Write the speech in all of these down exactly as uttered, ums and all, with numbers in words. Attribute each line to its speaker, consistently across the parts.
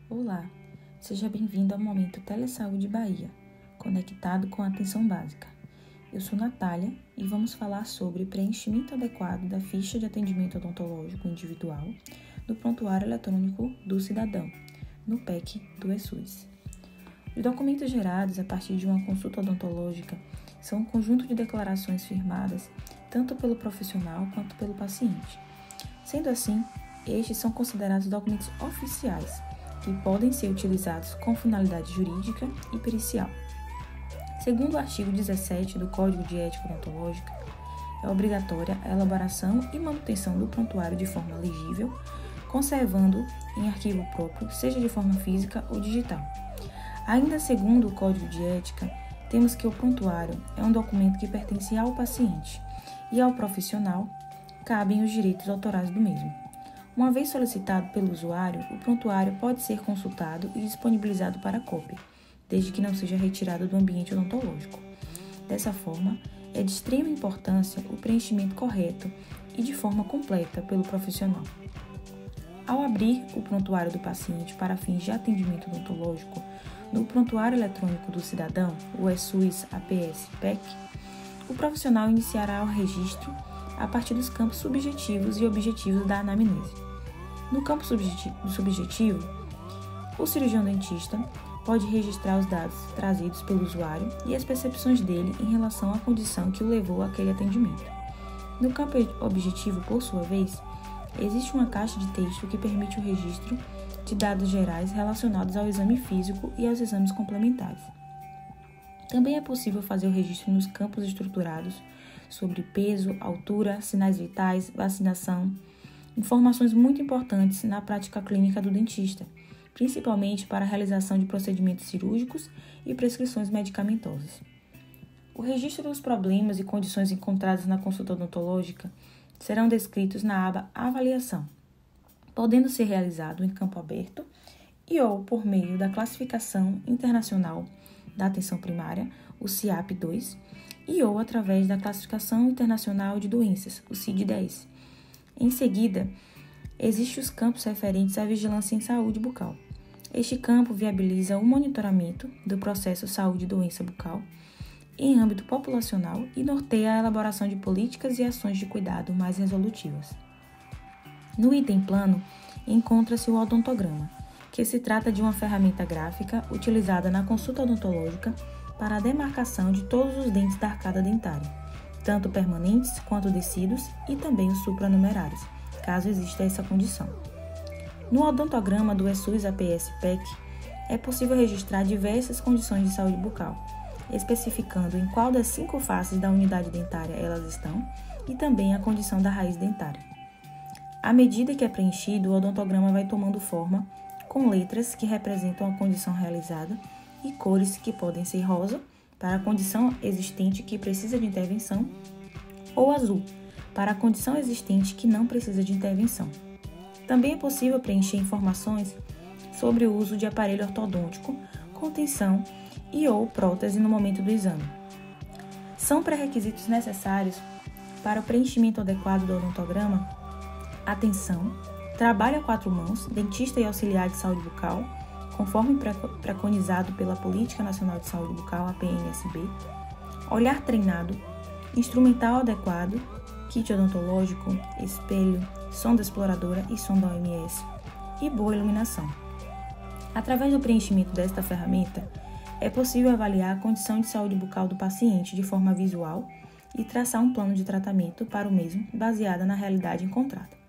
Speaker 1: Olá, seja bem-vindo ao Momento Telesaúde Bahia, conectado com a atenção básica. Eu sou Natália e vamos falar sobre preenchimento adequado da ficha de atendimento odontológico individual no prontuário eletrônico do cidadão, no P E C do eSUS. Os documentos gerados a partir de uma consulta odontológica são um conjunto de declarações firmadas tanto pelo profissional quanto pelo paciente. Sendo assim, estes são considerados documentos oficiais, que podem ser utilizados com finalidade jurídica e pericial. Segundo o artigo dezessete do Código de Ética Odontológica, é obrigatória a elaboração e manutenção do prontuário de forma legível, conservando em arquivo próprio, seja de forma física ou digital. Ainda segundo o Código de Ética, temos que o prontuário é um documento que pertence ao paciente e ao profissional cabem os direitos autorais do mesmo. Uma vez solicitado pelo usuário, o prontuário pode ser consultado e disponibilizado para cópia, desde que não seja retirado do ambiente odontológico. Dessa forma, é de extrema importância o preenchimento correto e de forma completa pelo profissional. Ao abrir o prontuário do paciente para fins de atendimento odontológico no prontuário eletrônico do cidadão, o eSUS A P S P E C, o profissional iniciará o registro a partir dos campos subjetivos e objetivos da anamnese. No campo subjetivo, o cirurgião dentista pode registrar os dados trazidos pelo usuário e as percepções dele em relação à condição que o levou àquele atendimento. No campo objetivo, por sua vez, existe uma caixa de texto que permite o registro de dados gerais relacionados ao exame físico e aos exames complementares. Também é possível fazer o registro nos campos estruturados sobre peso, altura, sinais vitais, vacinação, informações muito importantes na prática clínica do dentista, principalmente para a realização de procedimentos cirúrgicos e prescrições medicamentosas. O registro dos problemas e condições encontradas na consulta odontológica serão descritos na aba Avaliação, podendo ser realizado em campo aberto e ou por meio da Classificação Internacional da Atenção Primária, o C I A P dois, e ou através da Classificação Internacional de Doenças, o C I D dez. Em seguida, existem os campos referentes à vigilância em saúde bucal. Este campo viabiliza o monitoramento do processo saúde e doença bucal em âmbito populacional e norteia a elaboração de políticas e ações de cuidado mais resolutivas. No item plano, encontra-se o odontograma, que se trata de uma ferramenta gráfica utilizada na consulta odontológica para a demarcação de todos os dentes da arcada dentária, tanto permanentes quanto descidos e também os supranumerários, caso exista essa condição. No odontograma do eSUS A P S P E C, é possível registrar diversas condições de saúde bucal, especificando em qual das cinco faces da unidade dentária elas estão e também a condição da raiz dentária. À medida que é preenchido, o odontograma vai tomando forma com letras que representam a condição realizada e cores que podem ser rosa, para a condição existente que precisa de intervenção, ou azul, para a condição existente que não precisa de intervenção. Também é possível preencher informações sobre o uso de aparelho ortodôntico, contenção e ou prótese no momento do exame. São pré-requisitos necessários para o preenchimento adequado do odontograma: atenção, trabalho a quatro mãos, dentista e auxiliar de saúde bucal, conforme preconizado pela Política Nacional de Saúde Bucal, a P N S B, olhar treinado, instrumental adequado, kit odontológico, espelho, sonda exploradora e sonda O M S, e boa iluminação. Através do preenchimento desta ferramenta, é possível avaliar a condição de saúde bucal do paciente de forma visual e traçar um plano de tratamento para o mesmo, baseada na realidade encontrada.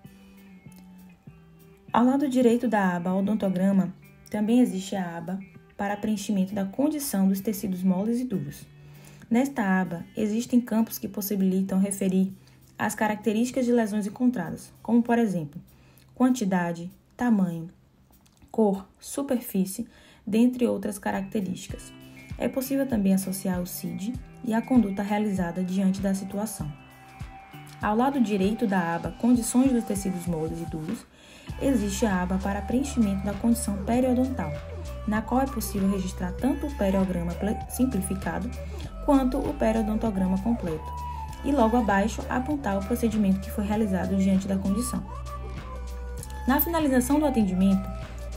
Speaker 1: Ao lado direito da aba Odontograma, também existe a aba para preenchimento da condição dos tecidos moles e duros. Nesta aba, existem campos que possibilitam referir as características de lesões encontradas, como, por exemplo, quantidade, tamanho, cor, superfície, dentre outras características. É possível também associar o C I D e a conduta realizada diante da situação. Ao lado direito da aba Condições dos tecidos moles e duros, existe a aba para preenchimento da condição periodontal, na qual é possível registrar tanto o periograma simplificado quanto o periodontograma completo, e logo abaixo apontar o procedimento que foi realizado diante da condição. Na finalização do atendimento,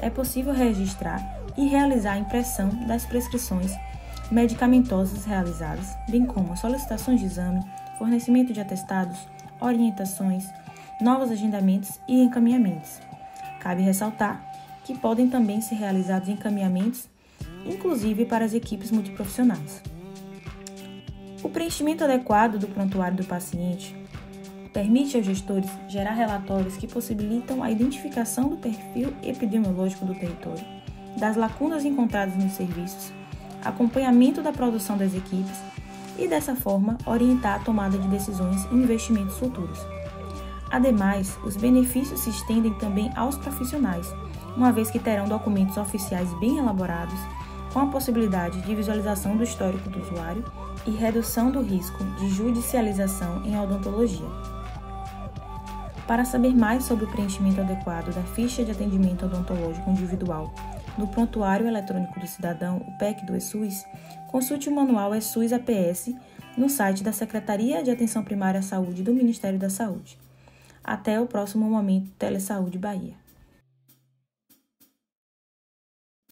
Speaker 1: é possível registrar e realizar a impressão das prescrições medicamentosas realizadas, bem como solicitações de exame, fornecimento de atestados, orientações, novos agendamentos e encaminhamentos. Cabe ressaltar que podem também ser realizados encaminhamentos, inclusive para as equipes multiprofissionais. O preenchimento adequado do prontuário do paciente permite aos gestores gerar relatórios que possibilitam a identificação do perfil epidemiológico do território, das lacunas encontradas nos serviços, acompanhamento da produção das equipes e, dessa forma, orientar a tomada de decisões e investimentos futuros. Ademais, os benefícios se estendem também aos profissionais, uma vez que terão documentos oficiais bem elaborados, com a possibilidade de visualização do histórico do usuário e redução do risco de judicialização em odontologia. Para saber mais sobre o preenchimento adequado da ficha de atendimento odontológico individual no Prontuário Eletrônico do Cidadão, o P E C do eSUS, consulte o manual eSUS A P S no site da Secretaria de Atenção Primária à Saúde do Ministério da Saúde. Até o próximo Momento Telesaúde Bahia.